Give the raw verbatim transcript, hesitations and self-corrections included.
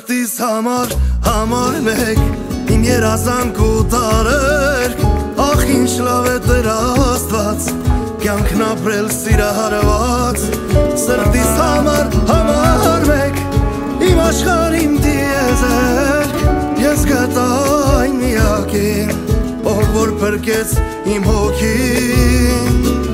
Սրտիս համար, համար մեկ Իմ երազանք ու տարերք Ախ ինչ լավ է Տեր Աստված Կյանքն ապրել սիրահարված Սրտիս համար, համար մեկ Իմ աշխարհ իմ տիեզերք Ես գտա այն միակին Ով որ փրկեց իմ հոգին